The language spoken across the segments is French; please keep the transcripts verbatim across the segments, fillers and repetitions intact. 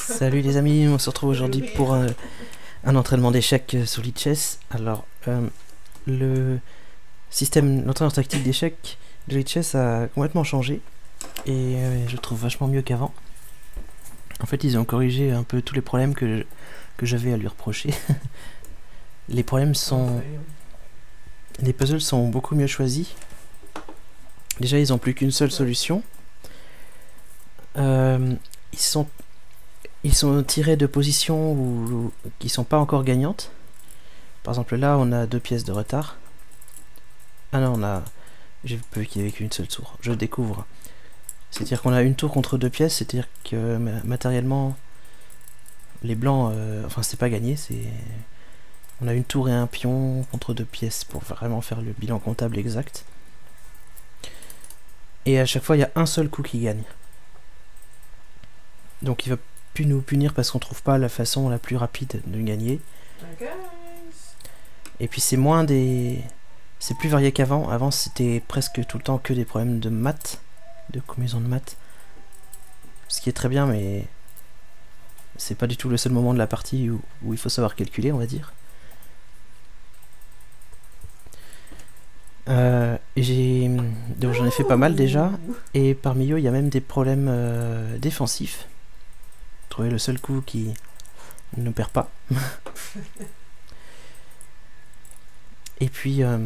Salut les amis, on se retrouve aujourd'hui pour un, un entraînement d'échecs sur Lichess. Alors, euh, le système d'entraînement tactique d'échecs de Lichess a complètement changé et euh, je le trouve vachement mieux qu'avant. En fait, ils ont corrigé un peu tous les problèmes que, que j'avais à lui reprocher. Les problèmes sont... Les puzzles sont beaucoup mieux choisis. Déjà, ils n'ont plus qu'une seule solution. Euh, ils sont... Ils sont tirés de positions où, où, qui sont pas encore gagnantes. Par exemple là on a deux pièces de retard. Ah non on a... J'ai vu qu'il n'y avait qu'une seule tour. Je découvre. C'est-à-dire qu'on a une tour contre deux pièces. C'est-à-dire que matériellement les blancs... Euh, enfin c'est pas gagné. C'est... On a une tour et un pion contre deux pièces pour vraiment faire le bilan comptable exact. Et à chaque fois il y a un seul coup qui gagne. Donc il va pu nous punir parce qu'on trouve pas la façon la plus rapide de gagner. Okay. Et puis c'est moins des... C'est plus varié qu'avant. Avant c'était presque tout le temps que des problèmes de maths, de combinaison de maths. Ce qui est très bien mais c'est pas du tout le seul moment de la partie où, où il faut savoir calculer on va dire. Euh, j'ai... Donc j'en ai fait pas mal déjà. Et parmi eux il y a même des problèmes euh, défensifs. Trouver le seul coup qui ne perd pas. Et puis euh...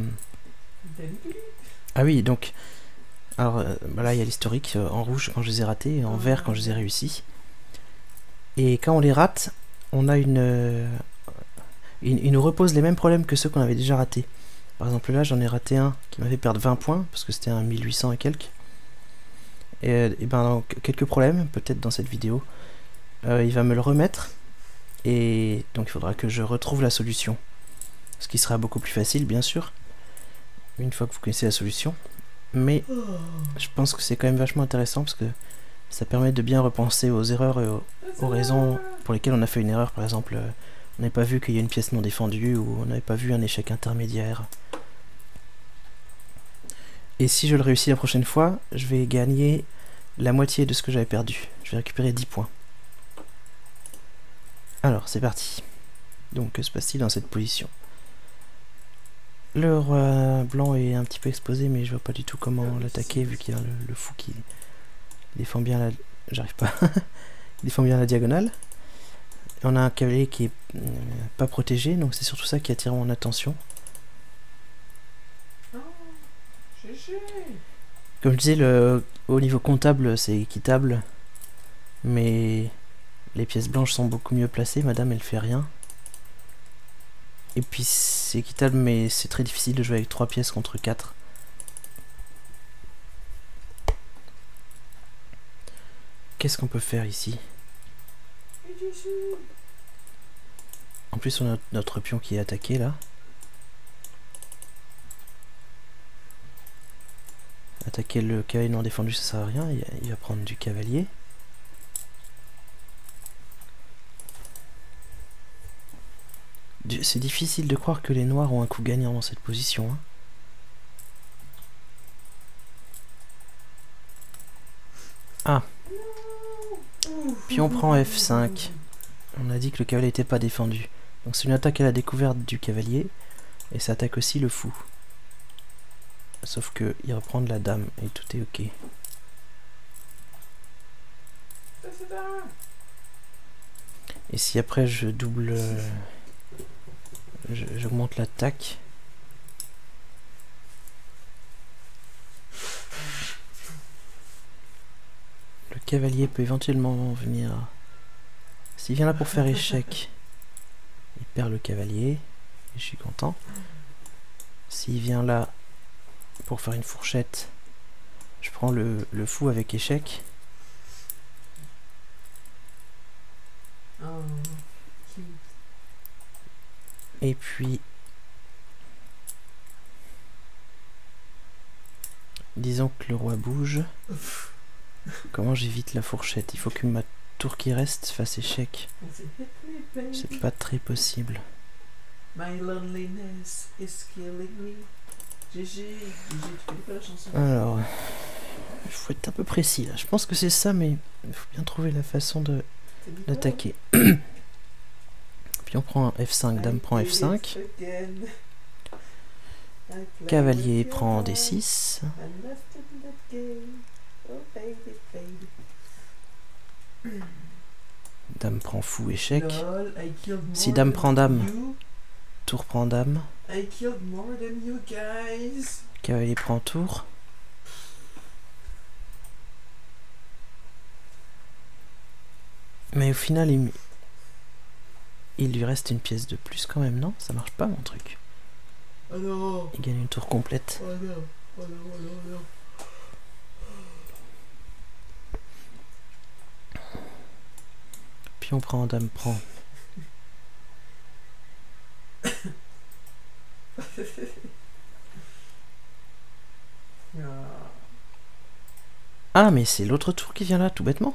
ah oui donc alors euh, bah là il y a l'historique euh, en rouge quand je les ai ratés et en vert quand je les ai réussi. Et quand on les rate on a une euh, il, il nous repose les mêmes problèmes que ceux qu'on avait déjà ratés. Par exemple là j'en ai raté un qui m'a fait perdre vingt points parce que c'était un mille huit cents et quelques. Et, et ben donc, quelques problèmes peut-être dans cette vidéo. Euh, il va me le remettre et donc il faudra que je retrouve la solution, ce qui sera beaucoup plus facile bien sûr une fois que vous connaissez la solution, mais je pense que c'est quand même vachement intéressant parce que ça permet de bien repenser aux erreurs et aux, aux raisons pour lesquelles on a fait une erreur. Par exemple euh, on n'avait pas vu qu'il y a une pièce non défendue ou on n'avait pas vu un échec intermédiaire, et si je le réussis la prochaine fois je vais gagner la moitié de ce que j'avais perdu, je vais récupérer dix points. Alors c'est parti. Donc que se passe-t-il dans cette position? Le roi blanc est un petit peu exposé mais je vois pas du tout comment l'attaquer vu qu'il y a le, le fou qui défend bien la... J'arrive pas. Il défend bien la diagonale. Et on a un cavalier qui est euh, pas protégé donc c'est surtout ça qui attire mon attention. Comme je disais, le, au niveau comptable c'est équitable mais les pièces blanches sont beaucoup mieux placées, madame elle fait rien. Et puis c'est équitable mais c'est très difficile de jouer avec trois pièces contre quatre. Qu'est-ce qu'on peut faire ici? En plus on a notre pion qui est attaqué là. Attaquer le cavalier non défendu ça sert à rien, il va prendre du cavalier. C'est difficile de croire que les noirs ont un coup gagnant dans cette position. Hein. Ah. Puis on prend F cinq. On a dit que le cavalier n'était pas défendu. Donc c'est une attaque à la découverte du cavalier. Et ça attaque aussi le fou. Sauf que il reprend de la dame et tout est ok. Et si après je double... J'augmente l'attaque. Le cavalier peut éventuellement venir... S'il vient là pour faire échec, il perd le cavalier. Et je suis content. S'il vient là pour faire une fourchette, je prends le, le fou avec échec. Et puis, disons que le roi bouge. Comment j'évite la fourchette? Il faut que ma tour qui reste fasse échec. C'est pas très possible. Alors, il faut être un peu précis là. Je pense que c'est ça, mais il faut bien trouver la façon de d'attaquer. Puis on prend F cinq, dame prend F cinq. Cavalier prend D six. Dame prend fou, échec. Si dame prend dame, tour prend dame. Cavalier prend tour. Mais au final, il, il lui reste une pièce de plus quand même, non? Ça marche pas mon truc. Oh non. Il gagne une tour complète. Oh non, oh non, oh non, oh non. Pion prend, dame prend. Ah mais c'est l'autre tour qui vient là, tout bêtement.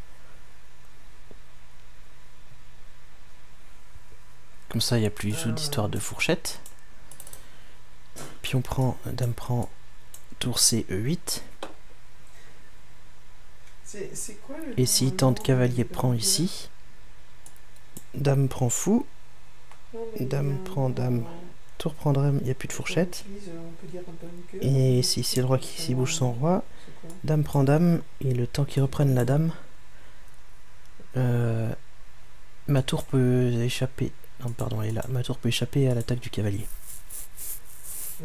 Comme ça, il n'y a plus du tout d'histoire de fourchette. Pion prend, dame prend, tour C, E huit. C'est quoi le Et s'il tente cavalier prend ici. Dame prend fou. Dame prend dame. Tour prend dame, il n'y a plus de fourchette. Et si c'est le roi qui s'y bouge son roi. Dame prend dame. Et le temps qu'ils reprennent la dame. Euh, ma tour peut échapper. Non, pardon, elle est là. Ma tour peut échapper à l'attaque du cavalier. Mmh.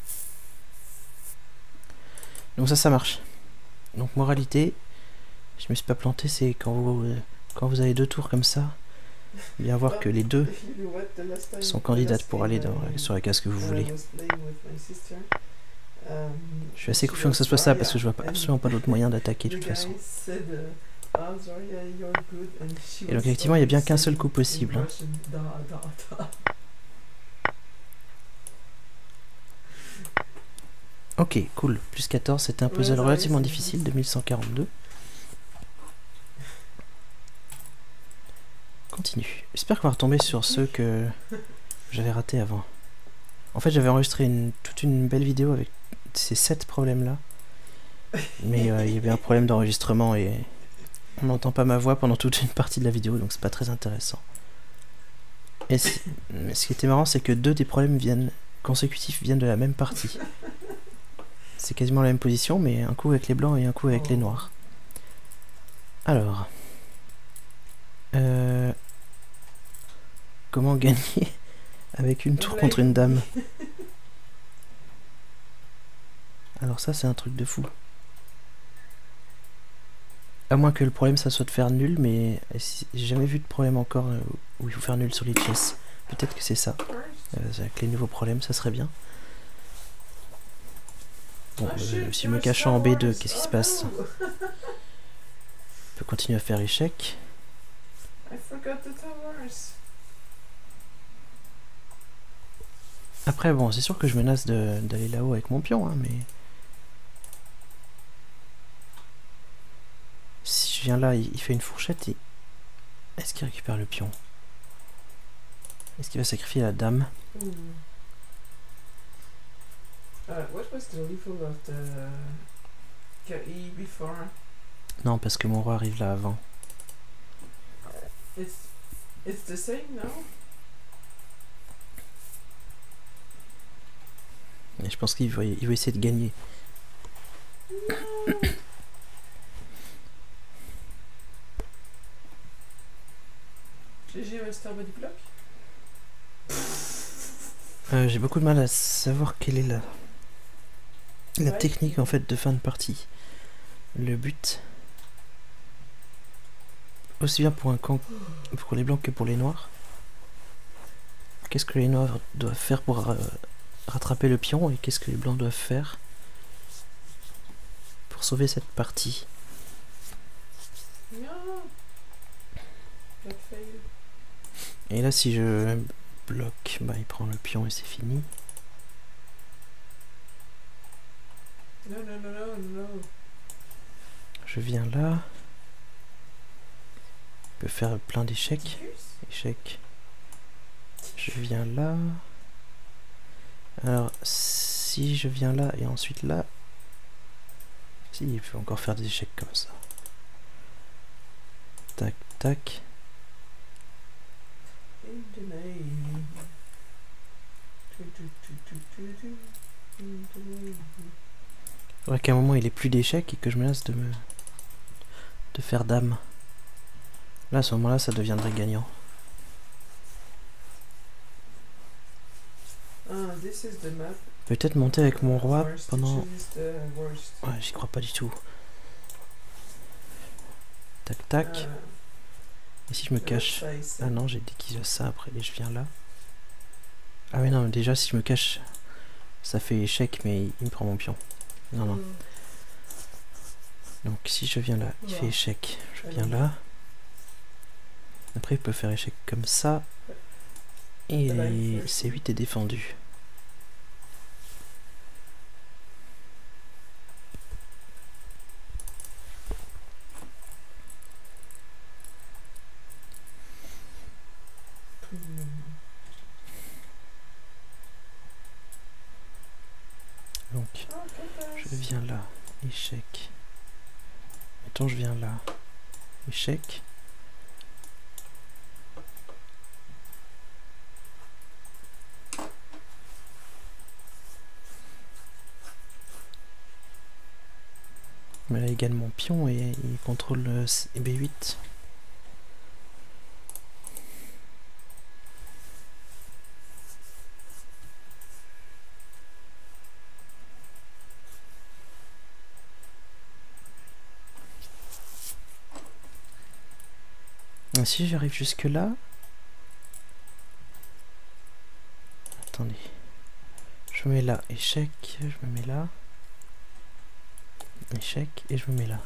Donc ça, ça marche. Donc moralité, je me suis pas planté, c'est quand vous, euh, quand vous avez deux tours comme ça, bien voir que les deux sont candidates pour aller dans, sur la case que vous voulez. Je suis assez confiant que ce soit ça, parce que je vois pas, absolument pas d'autre moyen d'attaquer de toute façon. Et donc effectivement, il n'y a bien qu'un seul coup possible. Hein. Ok, cool. Plus quatorze, c'était un puzzle relativement difficile, deux mille cent quarante-deux. Continue. J'espère qu'on va retomber sur ceux que j'avais ratés avant. En fait, j'avais enregistré une, toute une belle vidéo avec ces sept problèmes-là. Mais euh, il y avait un problème d'enregistrement et on n'entend pas ma voix pendant toute une partie de la vidéo, donc c'est pas très intéressant. Et ce qui était marrant, c'est que deux des problèmes viennent consécutifs viennent de la même partie. C'est quasiment la même position, mais un coup avec les blancs et un coup avec oh. les noirs. Alors... Euh, comment gagner avec une tour contre une dame? Alors ça, c'est un truc de fou. À moins que le problème, ça soit de faire nul, mais j'ai jamais vu de problème encore où il faut faire nul sur les chess. Peut-être que c'est ça. Euh, avec les nouveaux problèmes, ça serait bien. Bon, euh, si je me cache en B deux, qu'est-ce qui se passe? Je peux continuer à faire échec. Après, bon, c'est sûr que je menace d'aller là-haut avec mon pion, hein, mais... Si je viens là, il, il fait une fourchette et... Est-ce qu'il récupère le pion? Est-ce qu'il va sacrifier la dame? mm. uh, what was the level of the K I before? Non, parce que mon roi arrive là avant. It's, it's the same now? Et je pense qu'il va, il va essayer de gagner. No. G G reste en bas du bloc? euh, J'ai beaucoup de mal à savoir quelle est la, la ouais. technique en fait de fin de partie. Le but... Aussi bien pour un camp pour les blancs que pour les noirs. Qu'est-ce que les noirs doivent faire pour euh, rattraper le pion et qu'est-ce que les blancs doivent faire pour sauver cette partie? No. Et là si je bloque, bah il prend le pion et c'est fini. Non, non, non, non, non. Je viens là. Je peux faire plein d'échecs. Échec. Je viens là. Alors, si je viens là et ensuite là... Si, il peut encore faire des échecs comme ça. Tac, tac. In the name. Tu, tu, tu, tu, tu, tu. In the name. Faudrait qu'à un moment il ait plus d'échecs et que je me lasse de me... de faire dame. Là, à ce moment-là, ça deviendrait gagnant. Ah, this is the map. Peut-être monter avec mon roi Worst, pendant... choose the worst. Ouais, j'y crois pas du tout. Tac, tac. Ah, Et si je me let's cache... face Ah it. non, j'ai dit qu'il y a ça après et je viens là. Ah mais non, mais déjà si je me cache, ça fait échec, mais il, il me prend mon pion. Non, non. Mm. Donc si je viens là, il fait Ouais. échec. Je Ouais. viens là. Après, il peut faire échec comme ça. Et Voilà, il faut C huit est défendu. Donc, Ah, je passe. viens là. Échec. Attends, je viens là. Échec. Mais là, il gagne mon pion et il contrôle le C- B huit. Et si j'arrive jusque là... Attendez. Je me mets là. Échec. Je me mets là. Échec. Et je me mets là.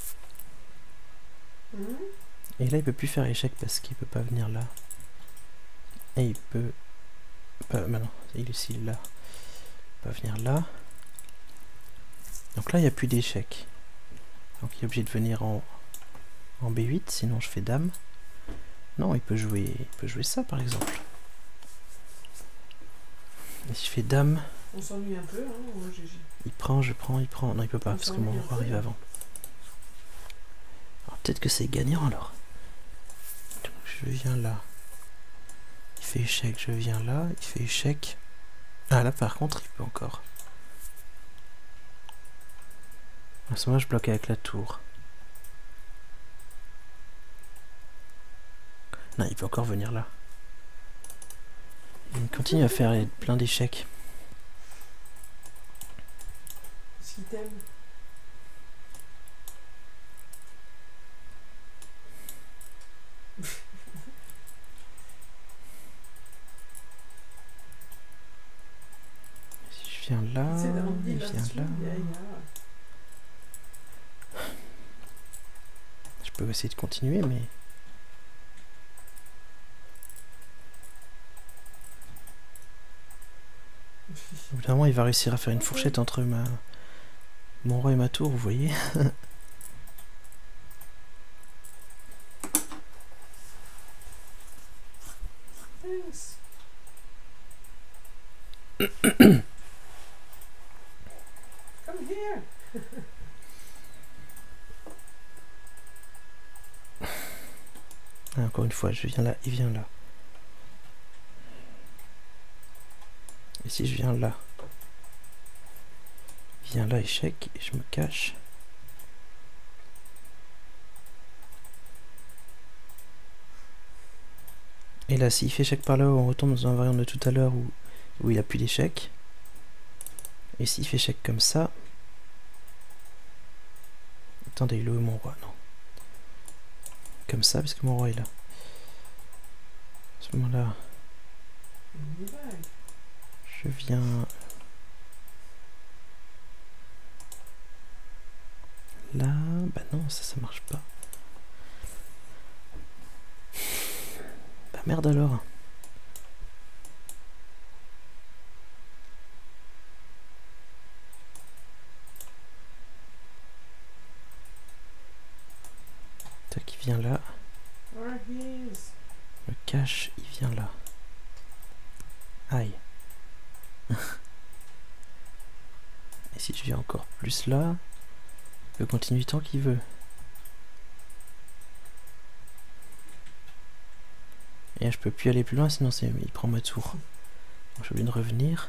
Mm. Et là, il peut plus faire échec parce qu'il peut pas venir là. Et il peut... Pas, bah non, il est aussi là. Il peut pas venir là. Donc là, il n'y a plus d'échec. Donc il est obligé de venir en, en B huit, sinon je fais dame. Non, il peut jouer, il peut jouer ça par exemple. Et si je fais dame, On s'ennuie un peu, hein, au G G. il prend, je prends, il prend. Non, il peut pas On parce que s'ennuie mon un roi peu. arrive avant. Alors peut-être que c'est gagnant alors. Donc je viens là. Il fait échec, je viens là. Il fait échec. Ah là par contre, il peut encore. À ce moment-là, je bloque avec la tour. Non, il peut encore venir là. Il continue à faire plein d'échecs. Est-ce qu'il t'aime? Si je viens là, C'est dans il dynastie, vient là. il y a- il y a- Je peux essayer de continuer, mais... Au bout d'un moment, il va réussir à faire une Ok. fourchette entre ma... mon roi et ma tour, vous voyez. Thanks. Come here. Ah, encore une fois, je viens là, il vient là. Et si je viens là, il vient là, échec, et je me cache. Et là, s'il fait échec par là-haut, on retombe dans un variant de tout à l'heure où, où il a plus d'échec. Et s'il fait échec comme ça... Attendez, il est où mon roi? Non. Comme ça, parce que mon roi est là. À ce moment-là, Il est vague. je viens... Là... Bah non, ça, ça marche pas. Bah merde alors. Tac, il vient là. Where he is. Le cache, il vient là. Aïe. Et si je viens encore plus là, il peut continuer tant qu'il veut. Et là, je peux plus aller plus loin, sinon c'est il prend ma tour. Donc, je suis obligé de revenir.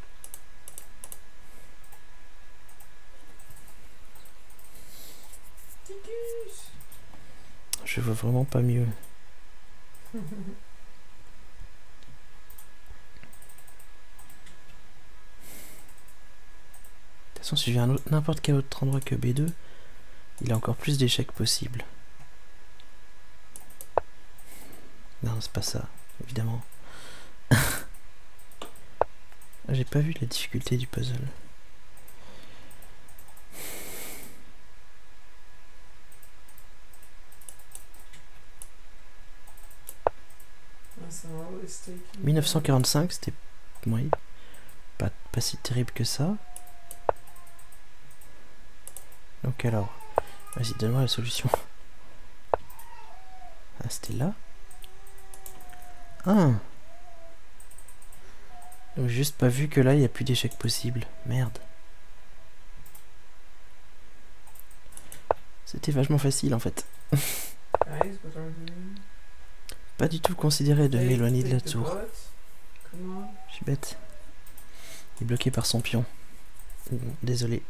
Je vois vraiment pas mieux. De toute façon, si je viens à n'importe quel autre endroit que B deux, il a encore plus d'échecs possibles. Non, c'est pas ça, évidemment. J'ai pas vu la difficulté du puzzle. mille neuf cent quarante-cinq, c'était oui, pas, pas si terrible que ça. Donc alors, vas-y, donne-moi la solution. Ah, c'était là. Ah. Donc, j'ai juste pas vu que là, il n'y a plus d'échecs possibles. Merde. C'était vachement facile en fait. Pas du tout considéré de m'éloigner de la tour. Je suis bête. Il est bloqué par son pion. Désolé.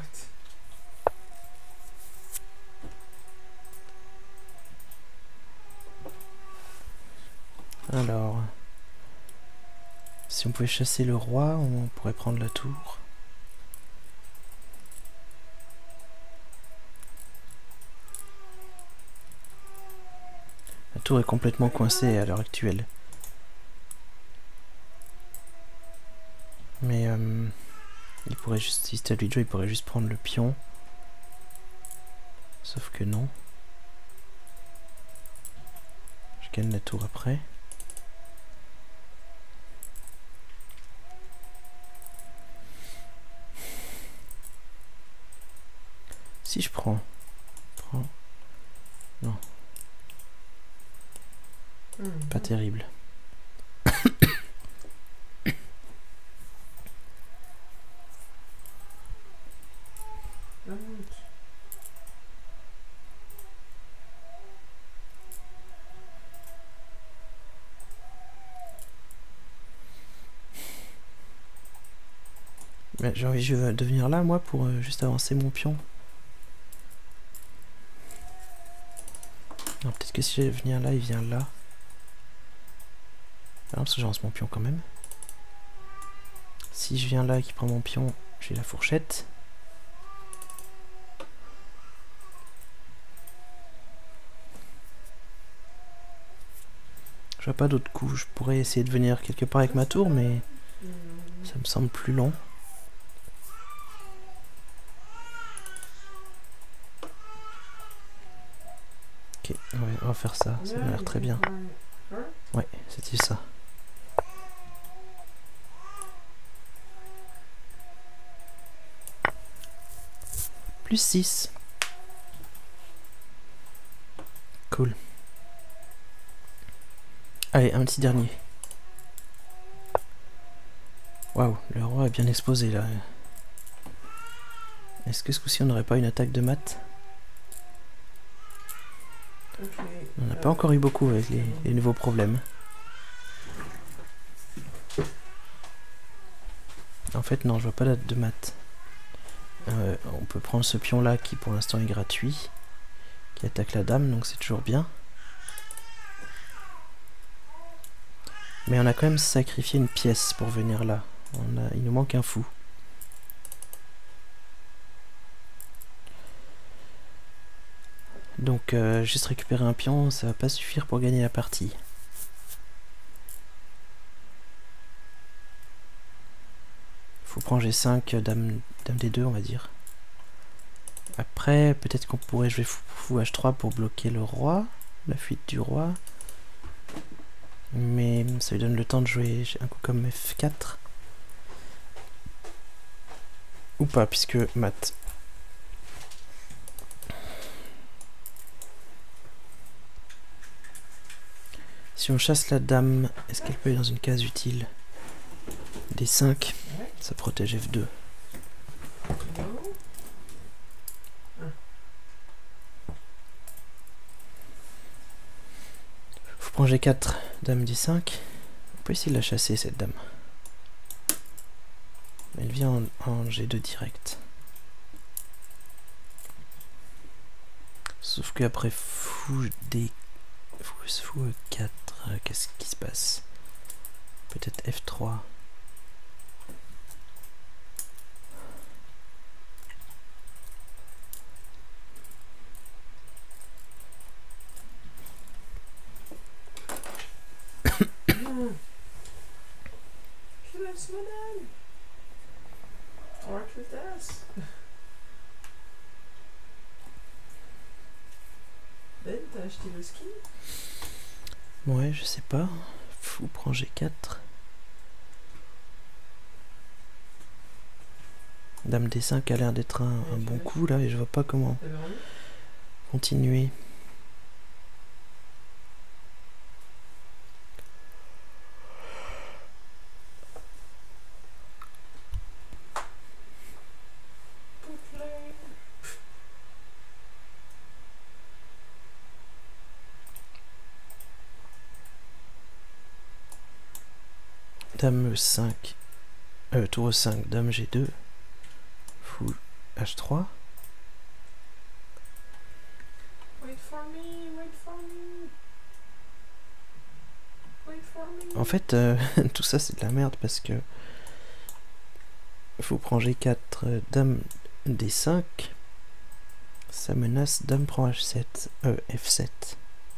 Alors, si on pouvait chasser le roi, on pourrait prendre la tour. La tour est complètement coincée à l'heure actuelle. Mais euh, il pourrait juste, si c'était à lui de jouer, il pourrait juste prendre le pion. Sauf que non. Je gagne la tour après. Si je prends, prends, non, mmh. Pas terrible. J'ai envie de venir là, moi, pour euh, juste avancer mon pion. Peut-être que si je viens là, il vient là. Ah non, parce que j'avance mon pion quand même. Si je viens là et qu'il prend mon pion, j'ai la fourchette. Je vois pas d'autres coups. Je pourrais essayer de venir quelque part avec ma tour, mais ça me semble plus long. Ok, ouais, on va faire ça. Ça m'a l'air très bien. Ouais, c'était ça. Plus six. Cool. Allez, un petit dernier. Waouh, le roi est bien exposé là. Est-ce que ce coup-ci on n'aurait pas une attaque de mat? Okay. On n'a euh... pas encore eu beaucoup avec les, les nouveaux problèmes. En fait non, je vois pas la de mat. Euh, on peut prendre ce pion là qui pour l'instant est gratuit, qui attaque la dame, donc c'est toujours bien. Mais on a quand même sacrifié une pièce pour venir là. On a, il nous manque un fou. Donc euh, juste récupérer un pion, ça va pas suffire pour gagner la partie. Faut prendre G cinq, dame, dame D deux on va dire. Après, peut-être qu'on pourrait jouer fou, fou H trois pour bloquer le roi, la fuite du roi. Mais ça lui donne le temps de jouer un coup comme F quatre. Ou pas, puisque mat. Si on chasse la dame, est-ce qu'elle peut aller dans une case utile? D cinq, ça protège F deux. Faut prendre G quatre. Dame D cinq. On peut essayer de la chasser cette dame. Elle vient en, en G deux direct. Sauf qu'après fou D... Fou, fou E quatre, euh, qu'est-ce qui se passe? Peut-être F trois. Laisse madame. Archer das. Ben, t'as acheté le ski? Ouais, je sais pas. Fou prend G quatre. Dame D cinq a l'air d'être un, un bon coup là et je vois pas comment continuer. Dame E cinq. Euh, tour E cinq, dame G deux. Fou H trois. Wait for me, wait for me. Wait for me. En fait, euh, tout ça c'est de la merde parce que fou prend G quatre, euh, dame D cinq. Ça menace, dame prend H sept, euh, F sept.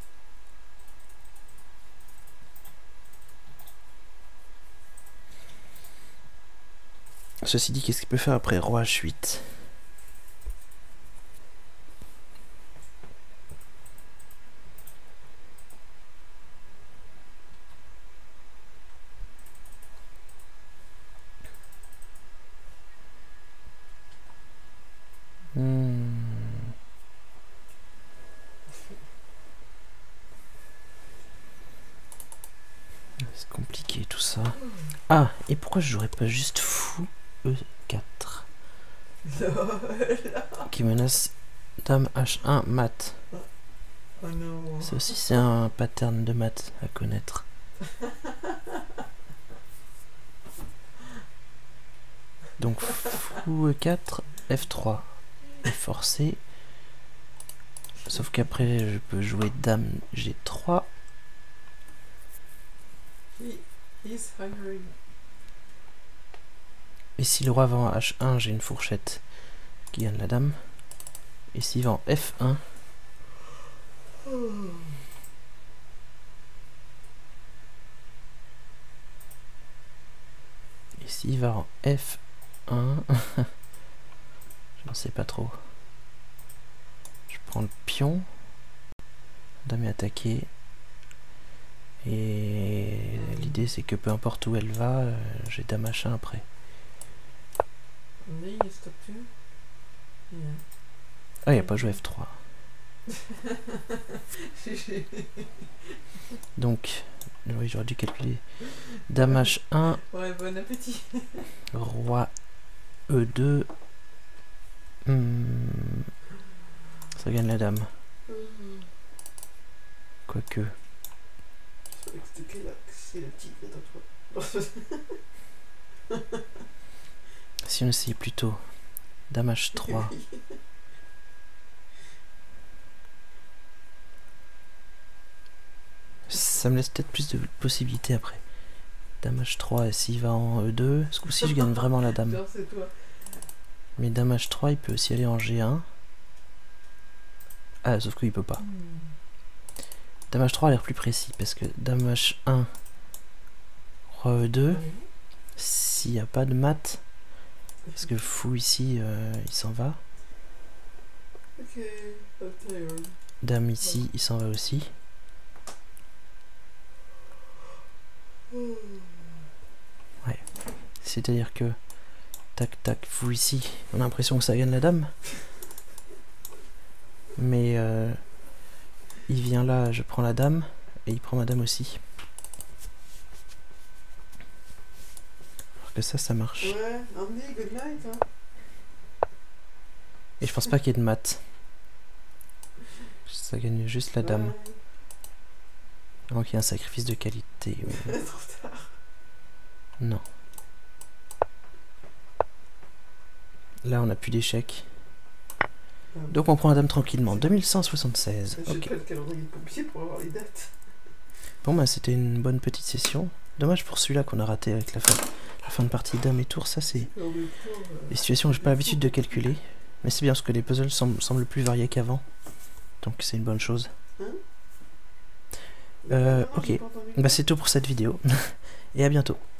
Ceci dit, qu'est-ce qu'il peut faire après roi H huit? Hmm. C'est compliqué tout ça. Ah, et pourquoi je jouerais pas juste fou E quatre qui menace dame H un mat. Oh non. Ça aussi c'est un pattern de mat à connaître. Donc fou E quatre, F trois est forcé. Sauf qu'après je peux jouer dame G trois. He, he's hungry. Et si le roi va en H un, j'ai une fourchette qui gagne la dame. Et s'il va en F un, et s'il va en F un, je ne sais pas trop. Je prends le pion, dame est attaquée. Et l'idée c'est que peu importe où elle va, euh, j'ai dame H un après. Nee, you stop too. Yeah. Ah, il a pas joué F trois. Donc, oui, j'aurais dû calculer. Dame H un. Ouais, bon appétit. Roi E deux. Hmm. Ça gagne la dame. Quoique. Je savais que c'était là, que c'est le tigre dans toi. Si on essayait plutôt. Dame H trois. Ça me laisse peut-être plus de possibilités après. Dame H trois, et s'il va en E deux, ce coup-ci je gagne vraiment la dame. Genre, c'est toi. Mais dame H trois, il peut aussi aller en G un. Ah, sauf qu'il peut pas. Hmm. Dame H trois a l'air plus précis, parce que dame H un, roi E deux, Oui. s'il n'y a pas de mat, parce que fou ici, euh, il s'en va. Ok, I'm tired. Dame ici, il s'en va aussi. Ouais. C'est-à-dire que tac tac, fou ici, on a l'impression que ça gagne la dame. Mais euh, il vient là, je prends la dame, et il prend ma dame aussi. Alors que ça, ça marche. Ouais, Andy, good night. Hein. Et je pense pas qu'il y ait de mat. Ça gagne juste la dame. Ouais. Ok, un sacrifice de qualité. Mais... Trop tard. Non. Là, on n'a plus d'échecs. Donc on prend la dame tranquillement. deux mille cent soixante-seize. J'ai Ok. pas le calendrier de pompier pour avoir les dates. Bon bah c'était une bonne petite session. Dommage pour celui-là qu'on a raté avec la fin, la fin de partie dame et tour. Ça c'est En même temps, euh, des situations que j'ai pas l'habitude de calculer. Mais c'est bien parce que les puzzles semblent, semblent plus variés qu'avant. Donc c'est une bonne chose. Hein Euh, non, ok. j'ai pas entendu. Bah c'est tout pour cette vidéo. Et à bientôt.